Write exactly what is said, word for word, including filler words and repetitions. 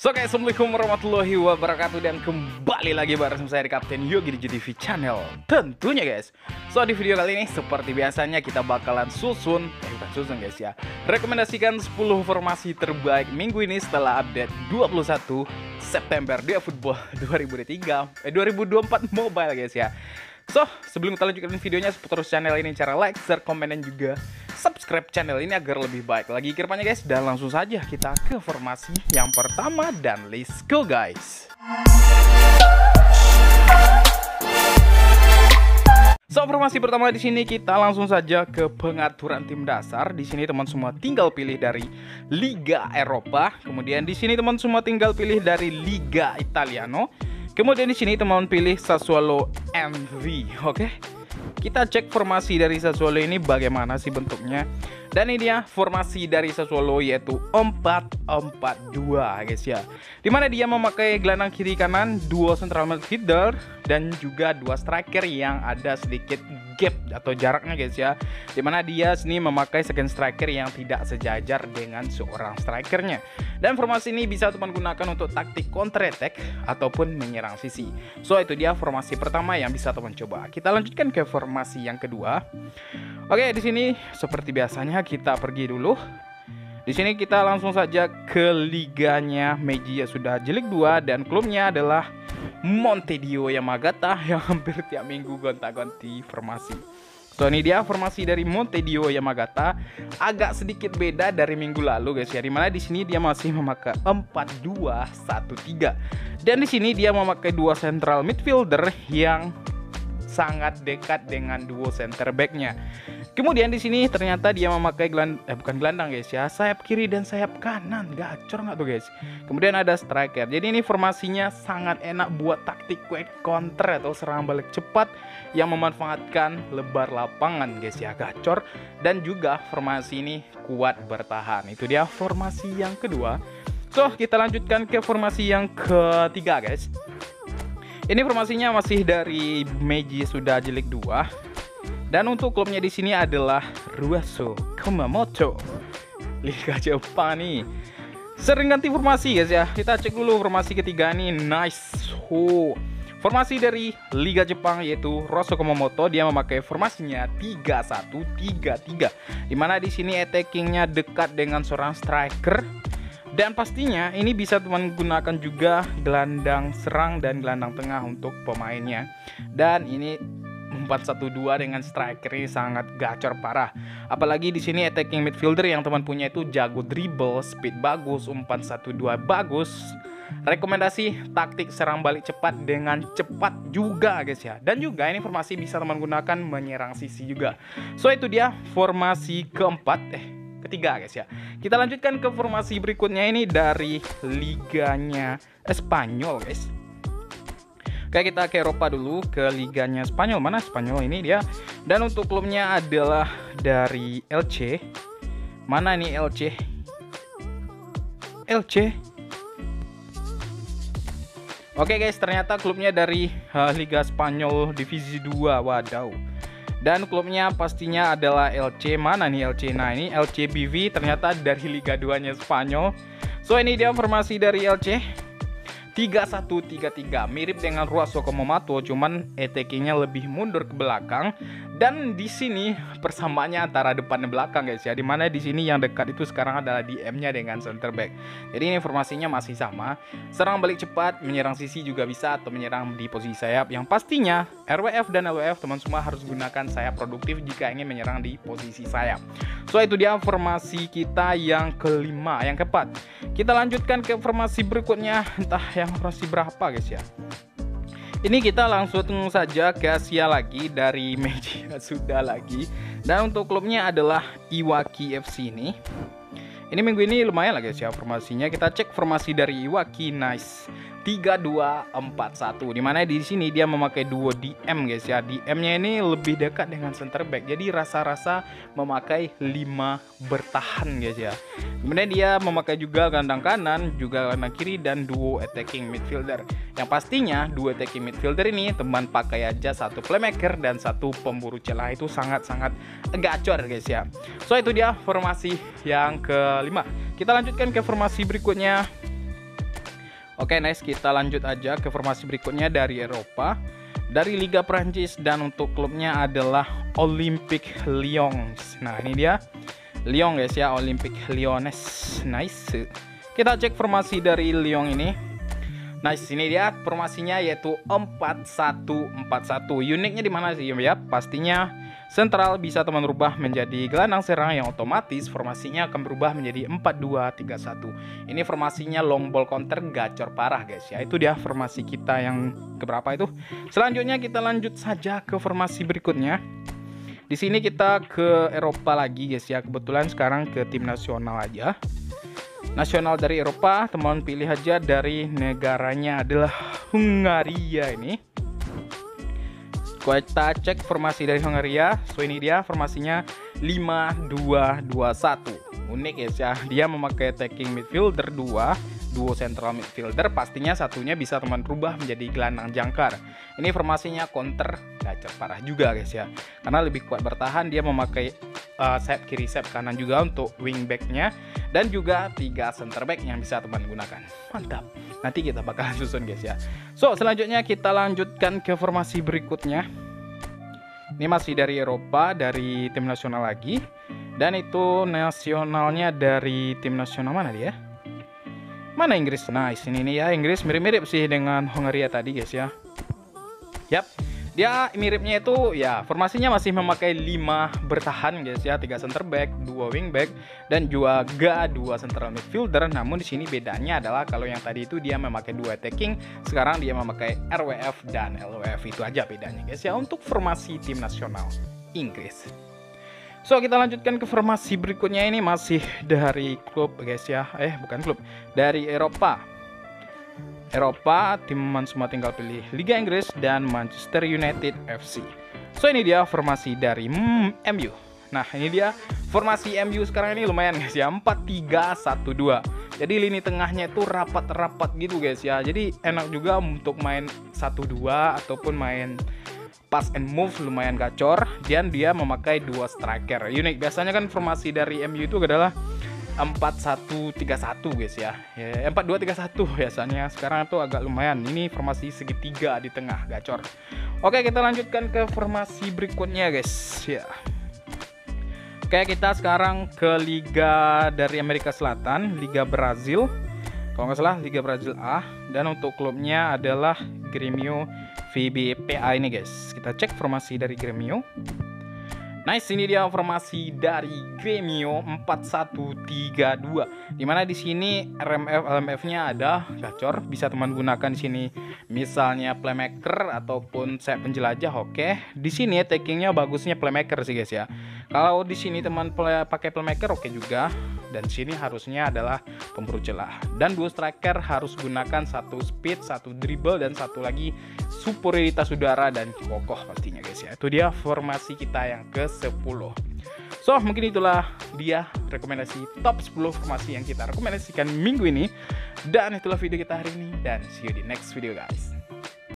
So guys, assalamualaikum warahmatullahi wabarakatuh. Dan kembali lagi bareng saya di Kapten Yogi di J T V Channel tentunya guys. So di video kali ini seperti biasanya kita bakalan susun Eh bukan susun guys ya, rekomendasikan sepuluh formasi terbaik minggu ini setelah update dua puluh satu September di eFootball dua ribu dua puluh tiga Eh dua ribu dua puluh empat mobile guys ya. So sebelum kita lanjutkan videonya, support terus channel ini cara like, share, komen, dan juga subscribe channel ini agar lebih baik lagi kedepannya guys. Dan langsung saja kita ke formasi yang pertama dan let's go guys. So formasi pertama di sini kita langsung saja ke pengaturan tim dasar. Di sini teman semua tinggal pilih dari Liga Eropa. Kemudian di sini teman semua tinggal pilih dari Liga Italiano. Kemudian di sini teman pilih Sassuolo M V. Oke. Kita cek formasi dari Sassuolo ini bagaimana sih bentuknya. Dan ini dia formasi dari Sassuolo, yaitu empat empat dua guys ya. Dimana dia memakai gelandang kiri kanan, duo central midfielder, dan juga dua striker yang ada sedikit gap atau jaraknya guys ya. Dimana dia sini memakai second striker yang tidak sejajar dengan seorang strikernya. Dan formasi ini bisa teman gunakan untuk taktik counter attack ataupun menyerang sisi. So itu dia formasi pertama yang bisa teman coba. Kita lanjutkan ke formasi yang kedua. Oke, di sini seperti biasanya kita pergi dulu. Di sini kita langsung saja ke liganya Meiji ya, sudah Jelik dua dan klubnya adalah Montedio Yamagata yang hampir tiap minggu gonta-ganti formasi. So ini dia formasi dari Montedio Yamagata, agak sedikit beda dari minggu lalu guys ya. Dimana di sini dia masih memakai empat dua satu tiga dan di sini dia memakai dua central midfielder yang sangat dekat dengan duo center back-nya. Kemudian di sini ternyata dia memakai gelandang, eh bukan gelandang guys ya, sayap kiri dan sayap kanan. Gacor nggak tuh guys? Kemudian ada striker. Jadi ini formasinya sangat enak buat taktik quick counter atau serangan balik cepat yang memanfaatkan lebar lapangan guys ya. Gacor. Dan juga formasi ini kuat bertahan. Itu dia formasi yang kedua. So kita lanjutkan ke formasi yang ketiga guys. Ini formasinya masih dari Meiji sudah Jelik dua. Dan untuk klubnya di sini adalah Ruaso Kumamoto. Liga Jepang nih. Sering ganti formasi guys ya. Kita cek dulu formasi ketiga nih. Nice. Oh. Formasi dari Liga Jepang yaitu Ruaso Kumamoto, dia memakai formasinya tiga satu tiga tiga. Dimana di sini attackingnya dekat dengan seorang striker. Dan pastinya ini bisa teman gunakan juga gelandang serang dan gelandang tengah untuk pemainnya. Dan ini empat satu dua dengan striker ini sangat gacor parah. Apalagi di sini attacking midfielder yang teman punya itu jago dribble, speed bagus, empat satu dua bagus. Rekomendasi taktik serang balik cepat dengan cepat juga guys ya. Dan juga ini formasi bisa teman gunakan menyerang sisi juga. So itu dia formasi keempat eh ketiga guys ya. Kita lanjutkan ke formasi berikutnya ini dari liganya Spanyol guys. Oke, kita ke Eropa dulu, ke liganya Spanyol. Mana Spanyol ini dia. Dan untuk klubnya adalah dari L C. Mana nih L C? L C. Oke guys, ternyata klubnya dari uh, Liga Spanyol Divisi dua. Wadaw. Dan klubnya pastinya adalah L C. Mana nih L C? Nah ini L C B V, ternyata dari Liga dua nya Spanyol. So ini dia formasi dari L C tiga satu tiga tiga, mirip dengan Ruaso Kumamoto, cuman attackingnya lebih mundur ke belakang. Dan di sini persamaannya antara depan dan belakang guys ya. Dimana di sini yang dekat itu sekarang adalah D M-nya dengan center back. Jadi ini formasinya masih sama. Serang balik cepat, menyerang sisi juga bisa, atau menyerang di posisi sayap. Yang pastinya R W F dan L W F teman semua harus gunakan sayap produktif jika ingin menyerang di posisi sayap. So itu dia formasi kita yang kelima, yang keempat. Kita lanjutkan ke formasi berikutnya, entah yang formasi berapa guys ya. Ini kita langsung saja ke Asia lagi, dari Meiji sudah lagi. Dan untuk klubnya adalah Iwaki F C ini. Ini minggu ini lumayan lah guys ya formasinya. Kita cek formasi dari Iwaki. Nice. tiga dua empat satu. Dimana di sini dia memakai duo D M guys ya. D M-nya ini lebih dekat dengan center back. Jadi rasa-rasa memakai lima bertahan guys ya. Kemudian dia memakai juga gelandang kanan, juga gelandang kiri, dan duo attacking midfielder. Yang pastinya duo attacking midfielder ini teman pakai aja satu playmaker dan satu pemburu celah, itu sangat-sangat gacor guys ya. So itu dia formasi yang kelima. Kita lanjutkan ke formasi berikutnya. Oke, nice, kita lanjut aja ke formasi berikutnya dari Eropa, dari Liga Prancis, dan untuk klubnya adalah Olympique Lyon. Nah, ini dia Lyon guys ya, Olympique Lyonnais. Nice. Kita cek formasi dari Lyon ini. Nice, ini dia formasinya yaitu empat satu empat satu. Uniknya di mana sih ya? Pastinya sentral bisa teman rubah menjadi gelandang serang yang otomatis formasinya akan berubah menjadi empat dua tiga satu. Ini formasinya long ball counter gacor parah guys ya. Itu dia formasi kita yang keberapa itu. Selanjutnya kita lanjut saja ke formasi berikutnya. Di sini kita ke Eropa lagi guys ya. Kebetulan sekarang ke tim nasional aja. Nasional dari Eropa, teman pilih aja dari negaranya adalah Hungaria ini. Kita cek formasi dari Hungaria. So ini dia formasinya lima dua dua satu. Unik guys ya. Dia memakai attacking midfielder dua, duo central midfielder, pastinya satunya bisa teman rubah menjadi gelandang jangkar. Ini formasinya counter gacor parah juga guys ya. Karena lebih kuat bertahan, dia memakai uh, sayap kiri, sayap kanan juga untuk wingbacknya, dan juga tiga center back yang bisa teman gunakan. Mantap. Nanti kita bakal susun guys ya. So selanjutnya kita lanjutkan ke formasi berikutnya. Ini masih dari Eropa, dari tim nasional lagi, dan itu nasionalnya dari tim nasional mana dia? Mana Inggris? Nice, ini nih ya, Inggris mirip-mirip sih dengan Hungaria tadi guys ya. Yap, dia miripnya itu ya formasinya masih memakai lima bertahan guys ya, tiga center back, dua wing back, dan juga dua central midfielder. Namun di sini bedanya adalah kalau yang tadi itu dia memakai dua attacking, sekarang dia memakai R W F dan L W F. Itu aja bedanya guys ya untuk formasi tim nasional Inggris. So kita lanjutkan ke formasi berikutnya, ini masih dari klub guys ya. Eh bukan klub, dari Eropa. Eropa, teman semua tinggal pilih Liga Inggris dan Manchester United F C. So ini dia formasi dari mm, M U. Nah ini dia formasi M U sekarang ini lumayan guys ya, empat tiga satu dua. Jadi lini tengahnya itu rapat-rapat gitu guys ya. Jadi enak juga untuk main satu dua ataupun main pass and move, lumayan gacor. Dan dia memakai dua striker. Unik, biasanya kan formasi dari M U itu adalah empat satu tiga satu guys ya. Ya empat dua tiga satu biasanya. Sekarang tuh agak lumayan. Ini formasi segitiga di tengah, gacor. Oke, kita lanjutkan ke formasi berikutnya guys ya. Oke, kita sekarang ke liga dari Amerika Selatan, Liga Brazil. Kalau nggak salah Liga Brazil A, dan untuk klubnya adalah Grêmio V B P A ini guys. Kita cek formasi dari Grêmio. Nice, ini dia formasi dari Grêmio empat satu tiga dua. Dimana di sini R M F L M F-nya ada gacor, bisa teman gunakan di sini. Misalnya playmaker ataupun sayap penjelajah, oke. Di sini attackingnya bagusnya playmaker sih guys ya. Kalau di sini teman play, pakai playmaker oke juga. Dan sini harusnya adalah pemburu celah. Dan dua striker harus gunakan satu speed, satu dribble, dan satu lagi superioritas udara dan kokoh pastinya guys ya. Itu dia formasi kita yang ke sepuluh. So mungkin itulah dia rekomendasi top sepuluh formasi yang kita rekomendasikan minggu ini. Dan itulah video kita hari ini, dan see you di next video guys.